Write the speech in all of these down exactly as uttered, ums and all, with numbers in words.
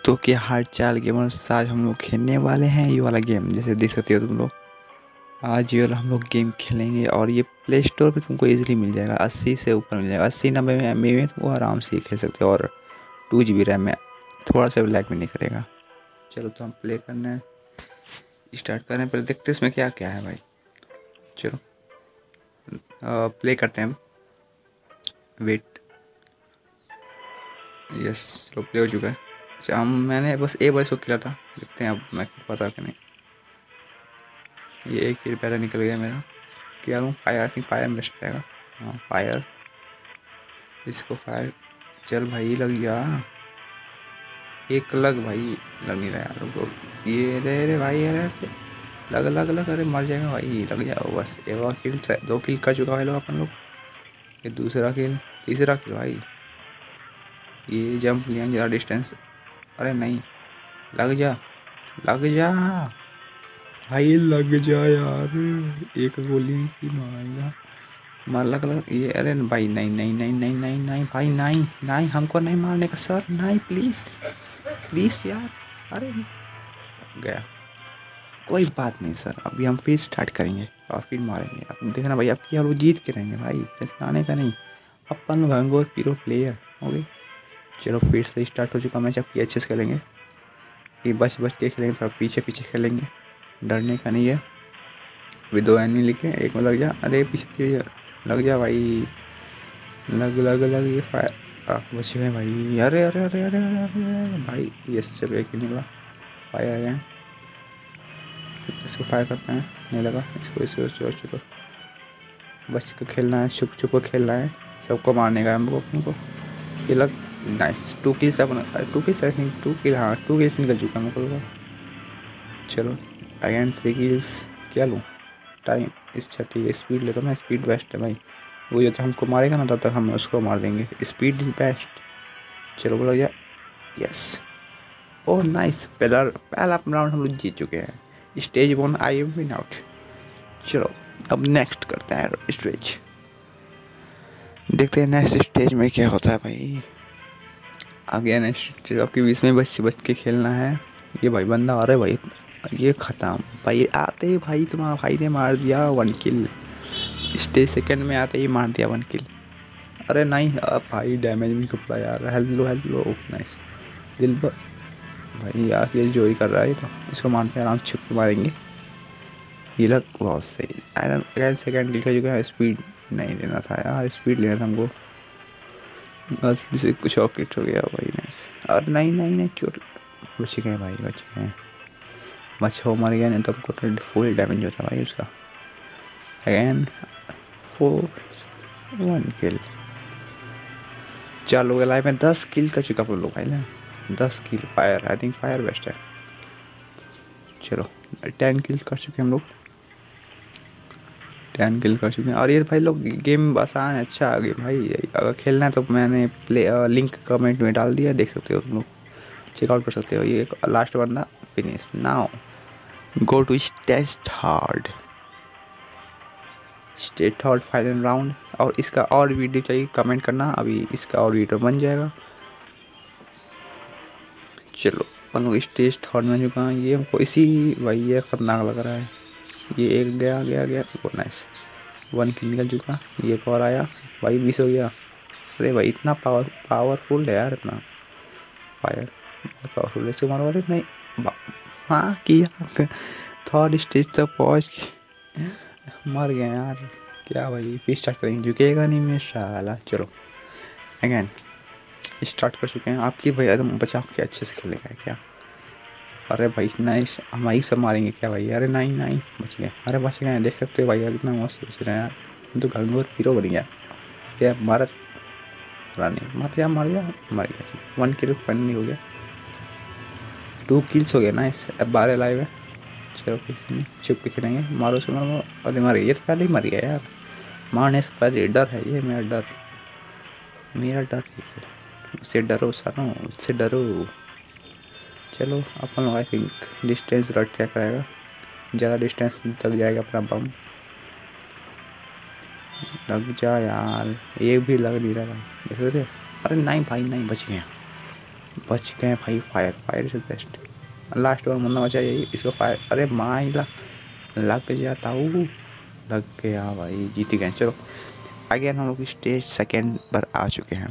तो क्या हाल चाल गेमर्स, आज हम लोग खेलने वाले हैं ये वाला गेम। जैसे देख सकते हो तुम लोग, आज ये वाला हम लोग गेम खेलेंगे और ये प्ले स्टोर पे तुमको इजीली मिल जाएगा। अस्सी से ऊपर मिल जाएगा, अस्सी नब्बे में एम बी में तुम आराम से खेल सकते हो और टू जी बी रैम में थोड़ा सा भी लैग भी नहीं करेगा। चलो तो हम प्ले करने स्टार्ट करने पहले देखते हैं इसमें क्या क्या है भाई। चलो प्ले करते हैं। वेट, यस चलो प्ले हो चुका है। अच्छा हम मैंने बस एक बार इसको खेला था, देखते हैं अब मैं पता कि नहीं। ये एक ही पहले निकल गया मेरा। क्या लूँ? फायर, आई थिंक फायर में बेस्ट रहेगा। हाँ फायर, इसको फायर। चल भाई लग जा, एक लग भाई, लग नहीं रहा यार। रुको, ये रे रे भाई, अरे लग लग लग, अरे मर जाएगा भाई, लग जाओ बस। एक और किल, दो किल कर चुका है लोग अपन लोग। ये दूसरा किल, तीसरा किल भाई। ये जंप लिया ज़रा डिस्टेंस, अरे नहीं, लग जा लग जा भाई, लग जा यार। एक गोली की मारेगा, मार लग लग ये। अरे भाई नहीं नहीं नहीं नहीं नहीं नहीं भाई, नहीं नहीं, हमको नहीं मारने का सर, नहीं प्लीज़ प्लीज़ यार। अरे गया, कोई बात नहीं सर, अभी हम फिर स्टार्ट करेंगे और फिर मारेंगे। अब देखना भाई, अब क्या लोग जीत के रहेंगे भाई, आने का नहीं। अपन लोग होंगे प्रो प्लेयर, ओके। चलो फिर से स्टार्ट हो चुका मैच। अब की अच्छे से खेलेंगे, ये बच बच के खेलेंगे, थोड़ा पीछे पीछे खेलेंगे, डरने का नहीं है। अभी दो एनिमी लिखे, एक में लग जा, अरे पीछे पीछे लग जा भाई, लग लग लग। ये फायर, आप बच गए भाई। अरे अरे अरे अरे अरे अरे भाई, यस चलो एक ही निकला। फायर आ गए, इसको फायर करते हैं, नहीं लगा इसको इसको चलो चलो। बच के खेलना है, छुप छुप कर खेलना है, सबको मारने का है हमको अपने को। ये लग, नाइस, टू किल्स अपन, two kills I think, two kill, हाँ टू किल्स निकल चुका है हमको। चलो अगेन थ्री किल्स, क्या लूँ टाइम, इस ठीक है स्पीड लेता हूँ मैं, स्पीड बेस्ट है भाई। वो जब तक हमको मारेगा ना तब तक हम उसको मार देंगे, स्पीड इज बेस्ट। चलो बोलो यार, यस, ओह नाइस, पहला पहला राउंड हम लोग जीत चुके हैं। Stage one I am win out. चलो अब नेक्स्ट करते हैं स्टेज, देखते हैं नेक्स्ट स्टेज में क्या होता है भाई। आगे नेक्स्ट स्टेज आपके बीच में बच बच के खेलना है। ये भाई बंदा आ रहा है भाई, ये ख़त्म भाई। आते ही भाई तुम्हारा भाई ने मार दिया वन किल, स्टेज सेकंड में आते ही मार दिया वन किल। अरे नहीं, अब भाई डैमेज भी चुपड़ा यार। हेलो हेलो, नाइस दिल पर भाई, यार ये जो ही कर रहा है तो इसको मारते हैं, आराम छुप के मारेंगे। ये लग बहुत सही, आयरन सेकेंड किल का जो है। स्पीड नहीं लेना था यार, स्पीड लेना था हमको, गलती से कुछ और किट हो गया भाई। नाइस, और नहीं नहीं नहीं चोट, बच गए भाई, बच गए। बच हो मर गया, नहीं तो हमको फुल डैमेज होता भाई उसका। अगेन फोर वन किल, चार लोग लाइव में दस किल कर चुका हम लोग भाई ना, दस kill. Fire, I think fire best है। चलो टेन किल कर चुके हम लोग, टेन किल कर चुके हैं। और ये भाई लोग गेम आसान है, अच्छा आ गया भाई। अगर खेलना है तो मैंने प्ले लिंक कमेंट में डाल दिया, देख सकते हो तुम लोग, चेकआउट कर सकते हो। ये लास्ट बंदा finish now, go to stage third, stage third final round. और इसका और वीडियो चाहिए कमेंट करना, अभी इसका और वीडियो बन जाएगा। चलो अपन लोग स्टेज थर्ड में चुका है। ये हमको इसी भाई, ये खतरनाक लग रहा है। ये एक गया गया गया, वो नाइस, वन किल निकल चुका। ये एक और आया भाई, बीस हो गया। अरे भाई इतना पावर पावरफुल है यार, इतना फायर पावरफुल है, इसको मारो। अरे नहीं, हाँ किया, थर्ड स्टेज तक पहुँच के मर गए यार। क्या भाई, फिर स्टार्ट करेंगे, झुकेगा नहीं मैं साला। चलो अगेन स्टार्ट कर चुके हैं। आपकी भाई एकदम बचाव के अच्छे से खेलेगा क्या? अरे भाई नाइस, हम ही सब मारेंगे क्या भाई? अरे नहीं नहीं, बच गए, अरे बच गए, देख सकते हो भाई कितना मस्त बच रहे हैं यार। तो घंघोर हीरो बन गया ये, मार नहीं, मर जा मर जा, मर गया। वन किल फाइनली हो गया, टू किल्स हो गया नाइस। अब बारह लाइव है। चलो किसी नहीं, चुप के खेलेंगे, मारो उसको मारो। अरे मर गया, ये तो पहले ही मर गया यार, मारने से पहले डर है ये, मेरा डर, मेरा डर है, उससे डरो सानो, उससे डरो। चलो अपन लोग आई थिंक डिस्टेंस रट क्या करेगा, ज़्यादा डिस्टेंस तक जाएगा अपना बम। लग जा यार, एक भी लग नहीं रहा भाई, देखो रे। अरे नहीं भाई नहीं, बच गया। बच गए भाई। Fire fire is best. Last बार मुन्ना बचा यही, इसको फायर। अरे माइला लग जाता हूँ, लग गया भाई, जीत गए। चलो आगे हम लोग स्टेज सेकंड पर आ चुके हैं।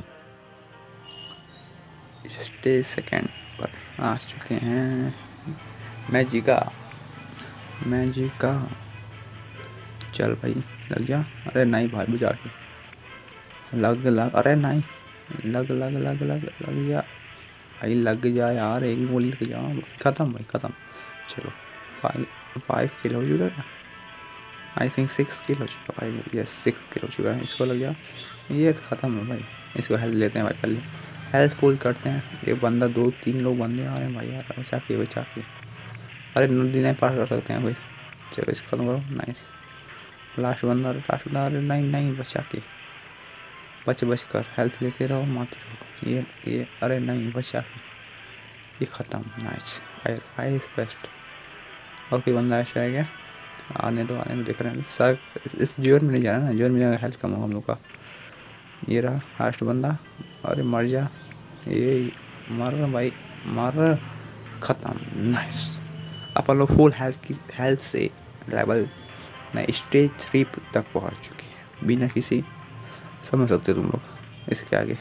स्टेज सेकंड पर आ चुके हैं। मैं जीका, मैं जीका। चल भाई लग जा। अरे नहीं भाई बुझा के लग लग। अरे नहीं लग लग लग लग लग जा भाई, लग जा यार, एक भी गोली लग जा। ख़त्म भाई ख़त्म। चलो फाइव फाइव किल हो चुका है। आई थिंक सिक्स किल हो चुका भाई। यस सिक्स किल हो चुका है। इसको लग जा। ये तो ख़त्म है भाई। इसको हेल्थ लेते हैं भाई पहले, हेल्थ फुल करते हैं। एक बंदा, दो तीन लोग बंदे आ रहे हैं भाई यार, बचा के बचा के। अरे नदी नहीं पार कर सकते हैं भाई। चलो इसको ख़त्म करो। नाइस। लास्ट बंदा, लास्ट बंदा। अरे नहीं नहीं बचा के, बच बच कर हेल्थ लेते रहो, मारते रहो। ये ये अरे नहीं बचा के, ये ख़त्म। नाइस। Fire fire best. और कोई बंदा ऐसा है क्या? आने दो आने दो, देख रहे हैं सर। इस जोन में नहीं जाना ना, जोन में जाएगा हेल्थ कम हो हम लोग का। ये रहा लास्ट बंदा। अरे मर जा। ये मर रहा भाई, मर रहा। ख़त्म। नाइस। अपन लोग फुल हेल्थ की हेल्थ से लेवल नहीं स्टेज थ्री तक पहुंच चुके हैं, बिना किसी, समझ सकते हो तुम लोग इसके आगे।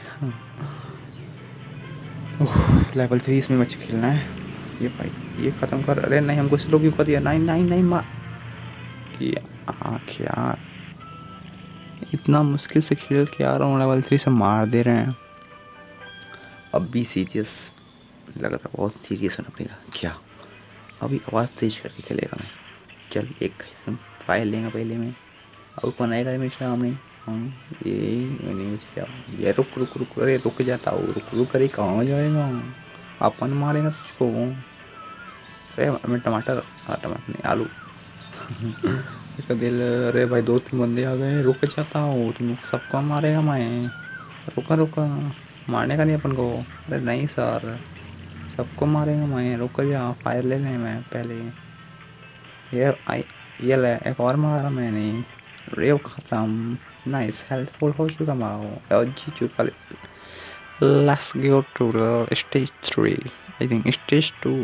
लेवल थ्री इसमें बच्चे खेलना है। ये भाई ये ख़त्म कर। अरे नहीं हमको स्लो क्यों कर दिया? नहीं नहीं नहीं मार। ये आँख यार, इतना मुश्किल से खेल के आ रहा हूँ, लेवल थ्री से मार दे रहे हैं। अब भी सीरियस लग रहा, बहुत सीरियस होना पड़ेगा क्या? अभी आवाज़ तेज करके खेलेगा मैं। चल एक फायर लेंगे पहले मैं, और कौन आएगा मेरे सामने? हाँ ये नहीं बच गया। ये रुक रुक रुक। अरे रुक जाता हूँ, रुक रुक। अरे कहाँ जाएगा? अपन मारेगा तुझको। अरे मैं टमाटर, हाँ टमाटर नहीं आलू। इसका दिल। अरे भाई दो तीन बंदे आ गए, रुक जाता हूँ, तुम सबको मारेगा मैं। रुका रुका, मारने का नहीं अपन को। अरे नहीं सर, सबको मारेगा मैं, रुक जा। फायर ले लें मैं पहले। ये आई, ये ले एक और मारा मैंने। रेव ख़त्म। नाइस। हेल्पफुल हो चुका माओ और जी चुका। Let's go to stage three. I think stage two,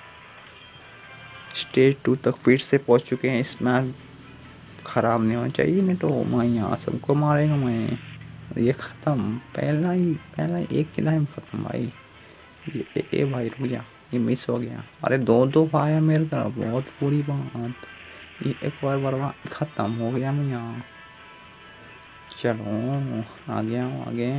stage two तक फिर से पहुंच चुके हैं। इसमें ख़राब नहीं होना चाहिए, नहीं तो मैं यहाँ सबको मारेगा मैं। ये ख़त्म। पहला ही पहला ही एक किला में ख़त्म भाई। ये ए, ए भाई रुक जा, ये मिस हो गया। अरे दो दो पाया मेरे तरफ, बहुत बुरी बात। ये एक बार बर्बाद, ख़त्म हो गया मैं यहाँ। चलो आ गया आगे।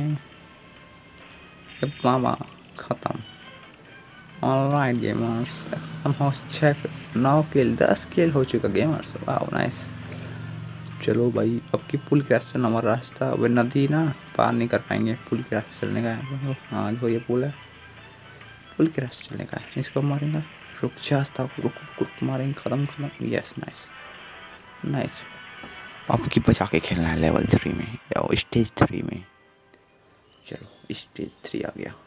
बाबा ख़त्म। ऑलराइट गेमर्स, खत्म हो। छः नौ किल, दस किल हो चुका गेमर्स। वाह नाइस। चलो भाई अब की पुल के रास्ते हमारा रास्ता, वे नदी ना पार नहीं कर पाएंगे, पुल के रास्ते चलने का है। हाँ देखो ये पुल है, पुल के रास्ते चलने का है। इसको मारेंगे, रुक जाता, रुक रुक मारेंगे, ख़त्म ख़त्म। Yes nice nice. आपकी बचा के खेलना है लेवल थ्री में या स्टेज थ्री में। चलो स्टेज थ्री आ गया।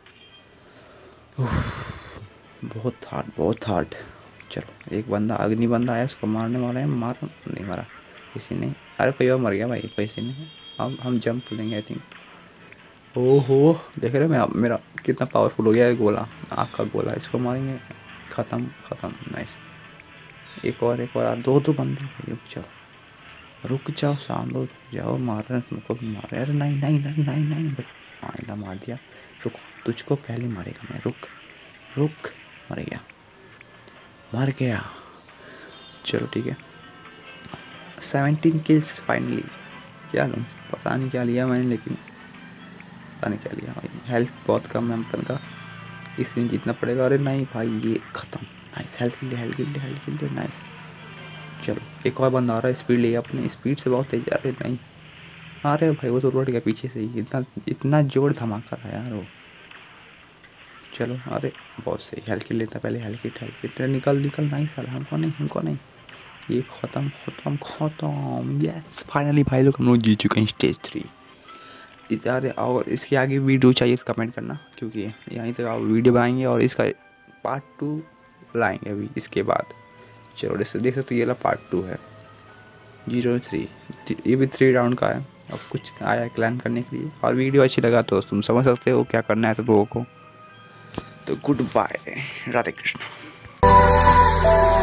बहुत हार्ड बहुत हार्ड। चलो एक बंदा अग्नि बंदा आया, उसको मारने वाले हैं। मार नहीं मारा किसी ने। अरे कोई और मर गया भाई, किसी ने। अब हम जंप लेंगे आई थिंक। ओहो देख रहे हो मैं मेरा कितना पावरफुल हो गया है गोला, आग का गोला। इसको मारेंगे, ख़त्म ख़त्म। नाइस। एक और एक और दो दो बंदे। रुक जाओ रुक जाओ साम लोग, रुक जाओ। मार रहे हैं तुमको भी मार रहे। अरे नहीं नहीं नहीं नहीं नहीं भाई, आइला मार दिया। रुक, तुझको पहले मारेगा मैं। रुक रुक, मर गया मर गया। चलो ठीक है। Seventeen kills finally. क्या लूँ, पता नहीं क्या लिया मैंने, लेकिन पता नहीं क्या लिया भाई। हेल्थ बहुत कम है अपन का, इसलिए जीतना पड़ेगा। अरे नहीं भाई ये ख़त्म। नाइस। हेल्थ के लिए हेल्थ के लिए हेल्थ के लिए नाइस। चलो एक और बंदा आ रहा है, स्पीड लिया अपने, स्पीड से बहुत तेज। अरे नहीं, अरे भाई वो तो रोड गया पीछे से ही। इतना इतना जोर धमाका था यार वो। चलो अरे बहुत सही। हेल्थ किट लेता पहले, हेल्थ किट हेल्थ किट। निकल निकल। नहीं साला हमको नहीं हमको नहीं। ये ख़त्म ख़त्म ख़त्म। यस फाइनली भाई लोग हम लोग जीत चुके हैं स्टेज थ्री। यार और इसके आगे वीडियो चाहिए तो कमेंट करना, क्योंकि यहीं तक आप वीडियो बनाएंगे और इसका पार्ट टू लाएंगे अभी इसके बाद। चलो जैसे देख सकते हो ये वाला पार्ट टू है जीरो थ्री। ये भी थ्री राउंड का है। अब कुछ आया क्लाइम करने के लिए। और वीडियो अच्छी लगा तो तुम समझ सकते हो क्या करना है तो लोगों को। तो गुड बाय, राधे कृष्ण।